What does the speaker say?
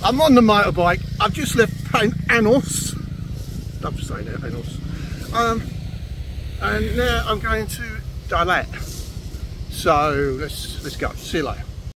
I'm on the motorbike. I've just left Paint Anos. Love saying that, Anos. And now I'm going to Dalat. So let's go. See you later.